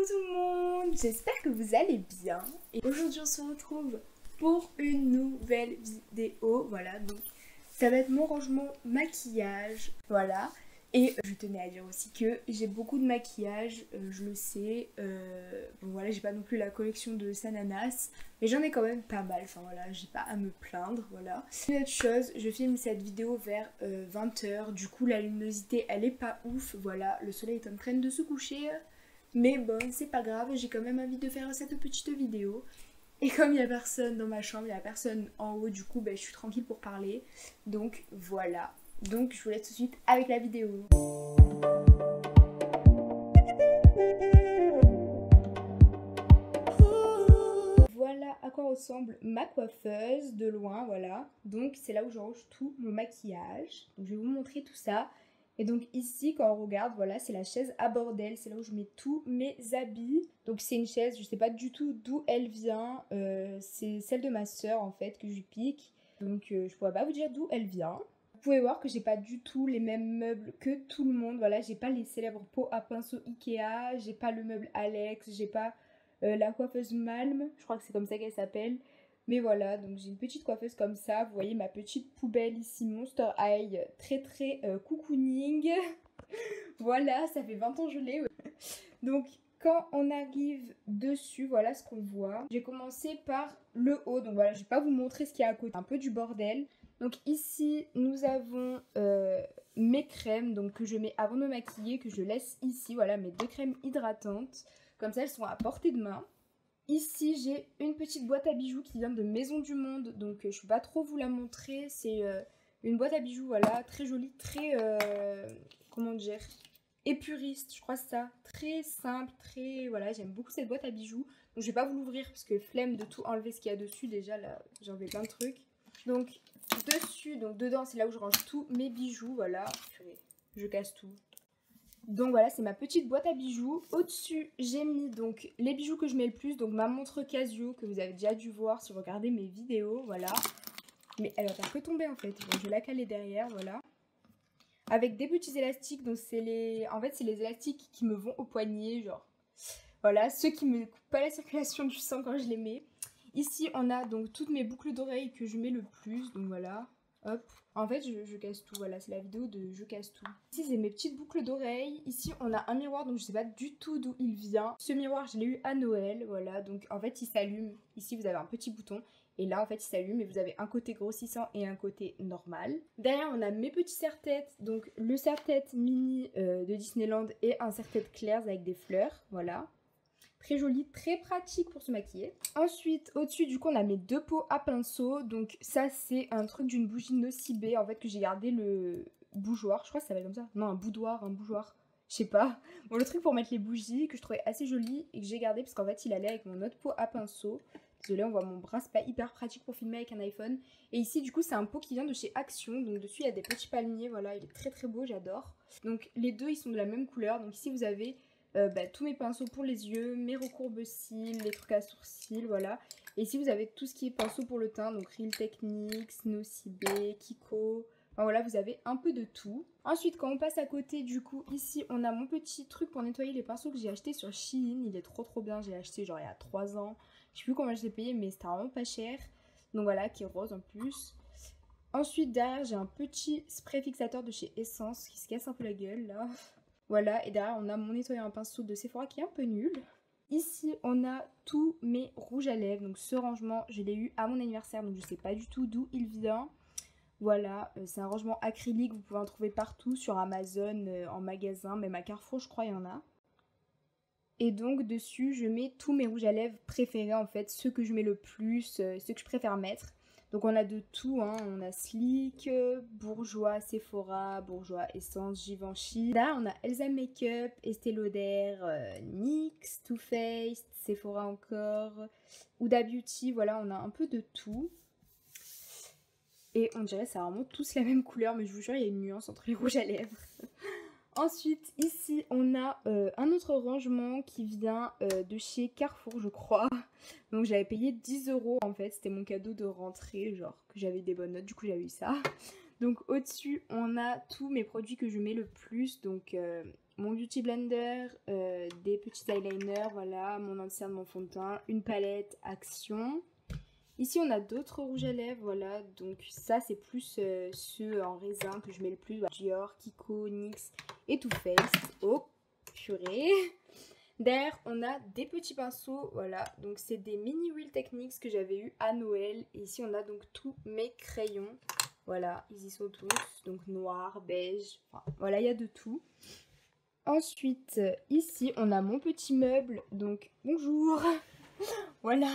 Coucou tout le monde, j'espère que vous allez bien. Et aujourd'hui on se retrouve pour une nouvelle vidéo. Voilà, donc ça va être mon rangement maquillage. Voilà, et je tenais à dire aussi que j'ai beaucoup de maquillage, je le sais. Bon voilà, j'ai pas non plus la collection de Sananas, mais j'en ai quand même pas mal. Enfin voilà, j'ai pas à me plaindre. Voilà. Une autre chose, je filme cette vidéo vers 20h. Du coup la luminosité elle est pas ouf. Voilà, le soleil est en train de se coucher. Mais bon, c'est pas grave, j'ai quand même envie de faire cette petite vidéo. Et comme il n'y a personne dans ma chambre, il n'y a personne en haut, du coup, je suis tranquille pour parler. Donc voilà. Donc je vous laisse tout de suite avec la vidéo. Voilà à quoi ressemble ma coiffeuse de loin, voilà. Donc c'est là où je range tout mon maquillage. Donc je vais vous montrer tout ça. Et donc ici, quand on regarde, voilà, c'est la chaise à bordel. C'est là où je mets tous mes habits. Donc c'est une chaise, je sais pas du tout d'où elle vient. C'est celle de ma soeur en fait que je lui pique. Donc je pourrais pas vous dire d'où elle vient. Vous pouvez voir que j'ai pas du tout les mêmes meubles que tout le monde. Voilà, j'ai pas les célèbres pots à pinceau Ikea. J'ai pas le meuble Alex. J'ai pas la coiffeuse Malm. Je crois que c'est comme ça qu'elle s'appelle. Mais voilà, donc j'ai une petite coiffeuse comme ça. Vous voyez ma petite poubelle ici, Monster High, très cocooning. Voilà, ça fait 20 ans que je l'ai. Ouais. Donc quand on arrive dessus, voilà ce qu'on voit. J'ai commencé par le haut, donc voilà, je vais pas vous montrer ce qu'il y a à côté. Un peu du bordel. Donc ici, nous avons mes crèmes donc que je mets avant de me maquiller, que je laisse ici. Voilà, mes 2 crèmes hydratantes. Comme ça, elles sont à portée de main. Ici, j'ai une petite boîte à bijoux qui vient de Maison du Monde, donc je ne peux pas trop vous la montrer. C'est une boîte à bijoux, voilà, très jolie, très, comment dire, épuriste, je crois ça. Très simple, très, voilà, j'aime beaucoup cette boîte à bijoux. Donc je vais pas vous l'ouvrir parce que flemme de tout enlever ce qu'il y a dessus, déjà là, j'enlève plein de trucs. Donc dessus, donc dedans, c'est là où je range tous mes bijoux, voilà. Purée, je casse tout. Donc voilà, c'est ma petite boîte à bijoux. Au-dessus, j'ai mis donc les bijoux que je mets le plus. Donc ma montre Casio que vous avez déjà dû voir si vous regardez mes vidéos, voilà. Mais elle va faire que tomber en fait. Donc je vais la caler derrière, voilà. Avec des petits élastiques, donc c'est les... En fait, c'est les élastiques qui me vont au poignet, genre. Voilà, ceux qui me coupent pas la circulation du sang quand je les mets. Ici, on a donc toutes mes boucles d'oreilles que je mets le plus, donc voilà. Hop. En fait, je casse tout. Voilà, c'est la vidéo de je casse tout. Ici, c'est mes petites boucles d'oreilles. Ici, on a un miroir, donc je sais pas du tout d'où il vient. Ce miroir, je l'ai eu à Noël. Voilà, donc en fait, il s'allume. Ici, vous avez un petit bouton. Et là, en fait, il s'allume et vous avez un côté grossissant et un côté normal. Derrière, on a mes petits serre-têtes. Donc, le serre-tête mini de Disneyland et un serre-tête Claire's avec des fleurs. Voilà. Très joli, très pratique pour se maquiller. Ensuite, au-dessus, du coup, on a mes 2 pots à pinceau. Donc ça, c'est un truc d'une bougie Nocibé, en fait, que j'ai gardé le bougeoir. Je crois que ça s'appelle comme ça. Non, un boudoir, un bougeoir. Je sais pas. Bon, le truc pour mettre les bougies, que je trouvais assez joli et que j'ai gardé parce qu'en fait, il allait avec mon autre pot à pinceau. Désolée, on voit mon bras, c'est pas hyper pratique pour filmer avec un iPhone. Et ici, du coup, c'est un pot qui vient de chez Action. Donc dessus, il y a des petits palmiers, voilà, il est très très beau, j'adore. Donc les deux, ils sont de la même couleur. Donc ici, vous avez... tous mes pinceaux pour les yeux, mes recourbe-cils, les trucs à sourcils, voilà. Et ici vous avez tout ce qui est pinceau pour le teint, donc Real Techniques, Nocibé, Kiko, enfin voilà, vous avez un peu de tout. Ensuite, quand on passe à côté, du coup, ici on a mon petit truc pour nettoyer les pinceaux que j'ai acheté sur Shein, il est trop bien, j'ai acheté genre il y a 3 ans, je sais plus combien je l'ai payé, mais c'était vraiment pas cher. Donc voilà, qui est rose en plus. Ensuite, derrière, j'ai un petit spray fixateur de chez Essence qui se casse un peu la gueule là. Voilà, et derrière on a mon nettoyant à pinceau de Sephora qui est un peu nul. Ici on a tous mes rouges à lèvres, donc ce rangement je l'ai eu à mon anniversaire, donc je sais pas du tout d'où il vient. Voilà, c'est un rangement acrylique, vous pouvez en trouver partout sur Amazon, en magasin, même à Carrefour je crois il y en a. Et donc dessus je mets tous mes rouges à lèvres préférés en fait, ceux que je mets le plus, ceux que je préfère mettre. Donc on a de tout, hein. On a Sleek, Bourjois, Sephora, Bourjois, Essence, Givenchy. Là on a Elsa Makeup, Estée Lauder, NYX, Too Faced, Sephora encore, Huda Beauty, voilà on a un peu de tout. Et on dirait c'est vraiment tous la même couleur, mais je vous jure il y a une nuance entre les rouges à lèvres. Ensuite, ici, on a un autre rangement qui vient de chez Carrefour, je crois. Donc, j'avais payé 10 € en fait. C'était mon cadeau de rentrée, genre que j'avais des bonnes notes. Du coup, j'avais eu ça. Donc au-dessus, on a tous mes produits que je mets le plus. Donc mon Beauty Blender, des petits eyeliners, voilà, mon ancien de mon fond de teint, une palette Action. Ici, on a d'autres rouges à lèvres, voilà. Donc ça, c'est plus ceux en raisin que je mets le plus. Voilà. Dior, Kiko, NYX et Too Faced. Oh, purée. Derrière, on a des petits pinceaux, voilà, donc c'est des mini Real Techniques que j'avais eu à Noël. Et ici, on a donc tous mes crayons, voilà, ils y sont tous, donc noir, beige, enfin, voilà, il y a de tout. Ensuite, ici, on a mon petit meuble, donc bonjour, voilà.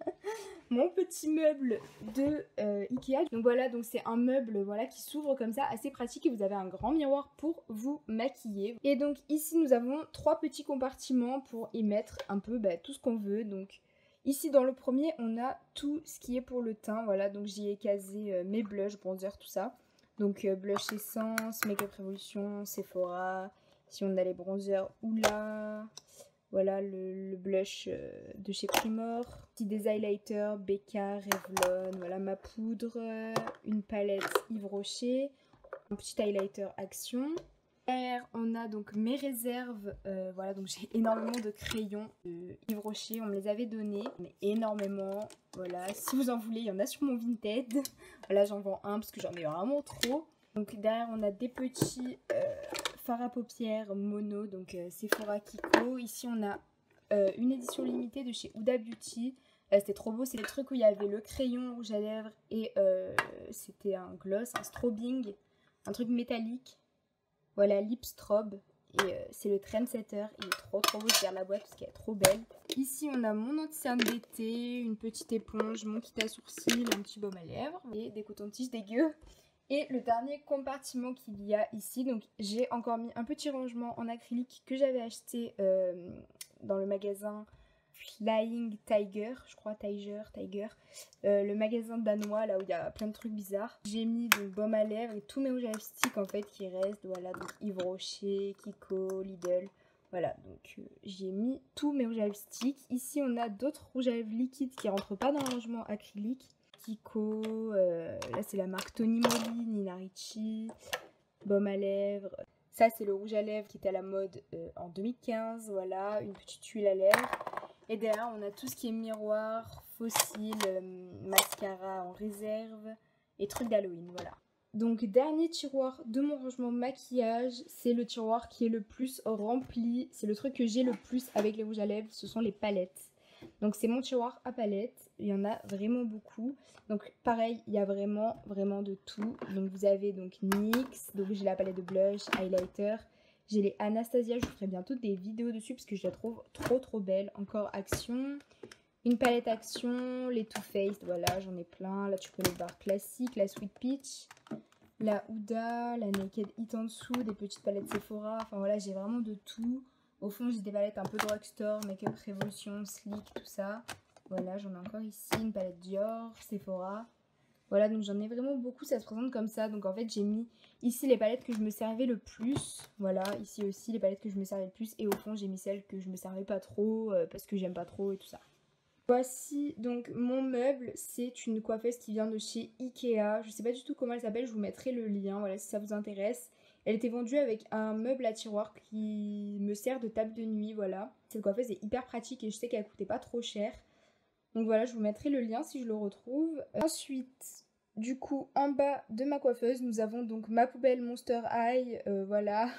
Mon petit meuble de Ikea. Donc voilà, donc c'est un meuble voilà, qui s'ouvre comme ça, assez pratique, et vous avez un grand miroir pour vous maquiller. Et donc ici nous avons 3 petits compartiments pour y mettre un peu tout ce qu'on veut. Donc ici dans le premier on a tout ce qui est pour le teint, voilà, donc j'y ai casé mes blushs, bronzer, tout ça. Donc blush Essence, Makeup Revolution, Sephora, si on a les bronzers Oula. Voilà le blush de chez Primor. Des highlighters BK, Revlon. Voilà ma poudre. Une palette Yves Rocher. Un petit highlighter Action. Derrière, on a donc mes réserves. Voilà, donc j'ai énormément de crayons de Yves Rocher. On me les avait donnés. Mais énormément. Voilà, si vous en voulez, il y en a sur mon Vinted. Voilà, j'en vends un parce que j'en ai vraiment trop. Donc derrière, on a des petits fard à paupières mono, donc Sephora Kiko. Ici, on a une édition limitée de chez Huda Beauty. C'était trop beau, c'est le truc où il y avait le crayon rouge à lèvres et c'était un gloss, un strobing, un truc métallique. Voilà, lip strobe. Et c'est le Trendsetter, il est trop beau, je garde la boîte parce qu'elle est trop belle. Ici on a mon anti-cerne d'été, une petite éponge, mon kit à sourcils, un petit baume à lèvres et des cotons-tiges dégueux. Et le dernier compartiment qu'il y a ici, donc j'ai encore mis un petit rangement en acrylique que j'avais acheté dans le magasin Flying Tiger, je crois, Tiger, le magasin danois là où il y a plein de trucs bizarres. J'ai mis donc baume à lèvres et tous mes rouges à lèvres stick en fait qui restent, voilà, donc Yves Rocher, Kiko, Lidl. Voilà, donc j'ai mis tous mes rouges à lèvres stick. Ici on a d'autres rouges à lèvres liquides qui rentrent pas dans le rangement acrylique. Kiko, là c'est la marque Tony Moly, Nina Ricci, baume à lèvres. Ça c'est le rouge à lèvres qui était à la mode en 2015, voilà, une petite huile à lèvres. Et derrière on a tout ce qui est miroir, fossile, mascara en réserve et trucs d'Halloween, voilà. Donc dernier tiroir de mon rangement maquillage, c'est le tiroir qui est le plus rempli, c'est le truc que j'ai le plus avec les rouges à lèvres, ce sont les palettes. Donc c'est mon tiroir à palettes, il y en a vraiment beaucoup. Donc pareil, il y a vraiment de tout. Donc vous avez donc NYX, donc j'ai la palette de blush, highlighter. J'ai les Anastasia, je vous ferai bientôt des vidéos dessus parce que je la trouve trop belle. Encore Action, une palette Action, les Too Faced, voilà j'en ai plein. Là tu peux les voir classiques, la Sweet Peach, la Huda, la Naked Heat en dessous, des petites palettes Sephora. Enfin voilà, j'ai vraiment de tout. Au fond, j'ai des palettes un peu drugstore, Makeup Revolution, Sleek, tout ça. Voilà, j'en ai encore ici, une palette Dior, Sephora. Voilà, donc j'en ai vraiment beaucoup, ça se présente comme ça. Donc en fait, j'ai mis ici les palettes que je me servais le plus. Voilà, ici aussi les palettes que je me servais le plus. Et au fond, j'ai mis celles que je me servais pas trop, parce que j'aime pas trop et tout ça. Voici donc mon meuble, c'est une coiffeuse qui vient de chez Ikea. Je sais pas du tout comment elle s'appelle, je vous mettrai le lien, voilà, si ça vous intéresse. Elle était vendue avec un meuble à tiroir qui me sert de table de nuit, voilà. Cette coiffeuse est hyper pratique et je sais qu'elle coûtait pas trop cher. Donc voilà, je vous mettrai le lien si je le retrouve. Ensuite, du coup, en bas de ma coiffeuse, nous avons donc ma poubelle Monster High, voilà.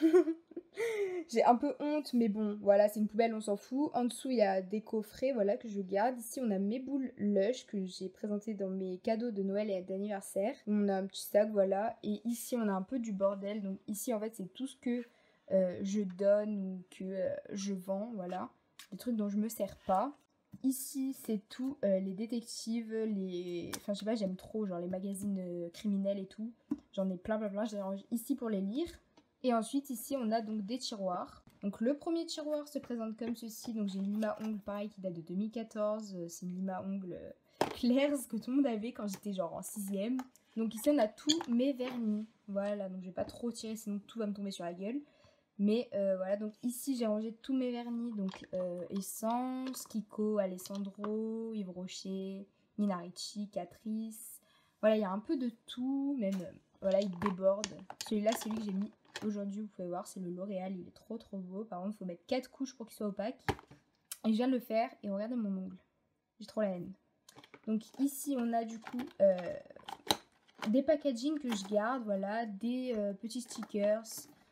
J'ai un peu honte, mais bon, voilà, c'est une poubelle, on s'en fout. En dessous, il y a des coffrets, voilà, que je garde. Ici, on a mes boules Lush que j'ai présentées dans mes cadeaux de Noël et d'anniversaire. On a un petit sac, voilà. Et ici, on a un peu du bordel. Donc ici, en fait, c'est tout ce que je donne ou que je vends, voilà. Des trucs dont je me sers pas. Ici, c'est tout, les détectives, enfin, je sais pas, j'aime trop, genre les magazines criminels et tout. J'en ai plein, je les range ici pour les lire. Et ensuite, ici, on a donc des tiroirs. Donc, le premier tiroir se présente comme ceci. Donc, j'ai une lime à ongles, pareil, qui date de 2014. C'est une lime à ongles claire, ce que tout le monde avait quand j'étais genre en 6ème. Donc, ici, on a tous mes vernis. Voilà, donc je vais pas trop tirer, sinon tout va me tomber sur la gueule. Mais voilà, donc ici, j'ai rangé tous mes vernis. Donc, Essence, Kiko, Alessandro, Yves Rocher, Nina Ricci, Catrice. Voilà, il y a un peu de tout, même voilà, il déborde. Celui-là, c'est lui que j'ai mis aujourd'hui, vous pouvez voir, c'est le L'Oréal, il est trop beau. Par contre, il faut mettre 4 couches pour qu'il soit opaque. Et je viens de le faire et regardez mon ongle. J'ai trop la haine. Donc ici, on a du coup des packaging que je garde, voilà, des petits stickers,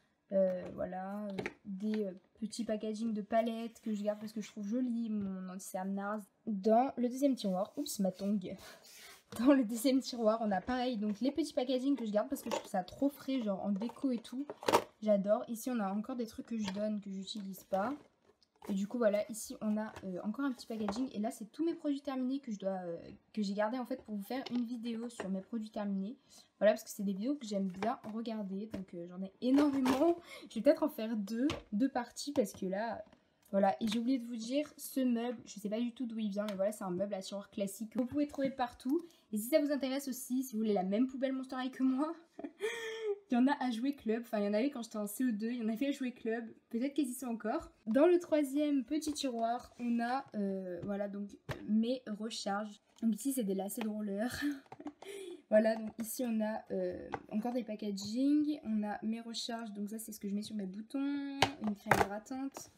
voilà, des petits packaging de palettes que je garde parce que je trouve joli, mon anti-cerne NARS. Dans le deuxième tiroir, oups, ma tongue. Dans le deuxième tiroir, on a pareil, donc les petits packaging que je garde parce que je trouve ça trop frais, genre en déco et tout. J'adore. Ici, on a encore des trucs que je donne, que j'utilise pas. Et du coup, voilà, ici, on a encore un petit packaging. Et là, c'est tous mes produits terminés que j'ai gardé en fait pour vous faire une vidéo sur mes produits terminés. Voilà, parce que c'est des vidéos que j'aime bien regarder. Donc, j'en ai énormément. Je vais peut-être en faire deux parties parce que là... Voilà, et j'ai oublié de vous dire, ce meuble, je sais pas du tout d'où il vient, mais voilà, c'est un meuble à tiroir classique que vous pouvez trouver partout. Et si ça vous intéresse aussi, si vous voulez la même poubelle Monster High que moi, il y en a à Jouer Club. Enfin, il y en avait quand j'étais en CO2, il y en avait à Jouer Club. Peut-être qu'ils y sont encore. Dans le troisième petit tiroir, on a, voilà, donc mes recharges. Donc ici, c'est des lacets de roller. Voilà, donc ici, on a encore des packaging. On a mes recharges, donc ça, c'est ce que je mets sur mes boutons. Une crème hydratante.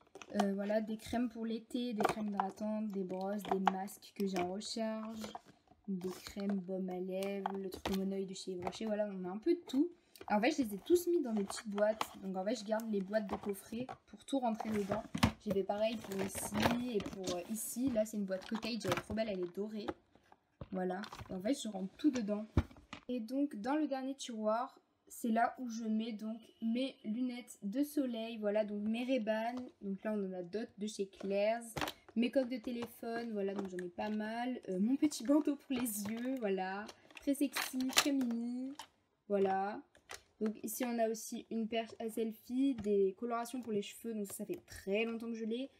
Voilà, des crèmes pour l'été, des crèmes hydratantes, des brosses, des masques que j'ai en recharge, des crèmes baume à lèvres, le truc au monoeil de chez Yves Rocher, voilà, on a un peu de tout. En fait, je les ai tous mis dans des petites boîtes, donc en fait, je garde les boîtes de coffret pour tout rentrer dedans. J'ai fait pareil pour ici et pour ici. Là, c'est une boîte cottage, elle est trop belle, elle est dorée. Voilà, et en fait, je rentre tout dedans. Et donc, dans le dernier tiroir, c'est là où je mets donc mes lunettes de soleil, voilà, donc mes Ray-Ban, donc là on en a d'autres de chez Claire's, mes coques de téléphone, voilà, donc j'en ai pas mal, mon petit bandeau pour les yeux, voilà, très sexy, très mini, voilà. Donc ici on a aussi une perche à selfie, des colorations pour les cheveux, donc ça fait très longtemps que je l'ai,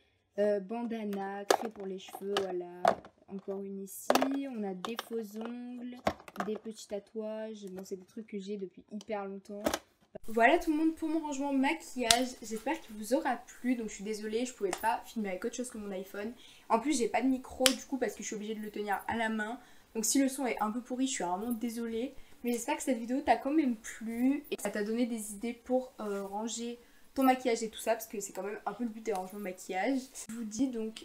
bandana, craie pour les cheveux, voilà, encore une ici, on a des faux ongles, des petits tatouages, bon c'est des trucs que j'ai depuis hyper longtemps. Voilà tout le monde pour mon rangement maquillage, j'espère qu'il vous aura plu, donc je suis désolée, je pouvais pas filmer avec autre chose que mon iPhone. En plus j'ai pas de micro du coup parce que je suis obligée de le tenir à la main, donc si le son est un peu pourri je suis vraiment désolée. Mais j'espère que cette vidéo t'a quand même plu et que ça t'a donné des idées pour ranger ton maquillage et tout ça, parce que c'est quand même un peu le but des rangements maquillage. Je vous dis donc...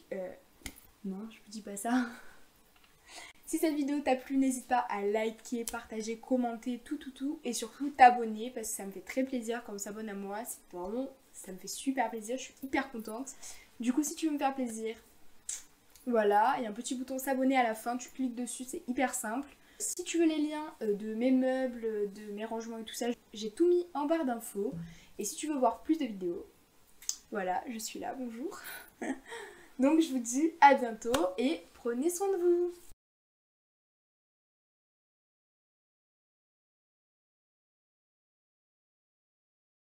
non, je vous dis pas ça. Si cette vidéo t'a plu, n'hésite pas à liker, partager, commenter, tout. Et surtout t'abonner parce que ça me fait très plaisir quand on s'abonne à moi. C'est vraiment... ça me fait super plaisir, je suis hyper contente. Du coup, si tu veux me faire plaisir, voilà, il y a un petit bouton s'abonner à la fin, tu cliques dessus, c'est hyper simple. Si tu veux les liens de mes meubles, de mes rangements et tout ça, j'ai tout mis en barre d'infos. Et si tu veux voir plus de vidéos, voilà, je suis là, bonjour. Donc je vous dis à bientôt et prenez soin de vous.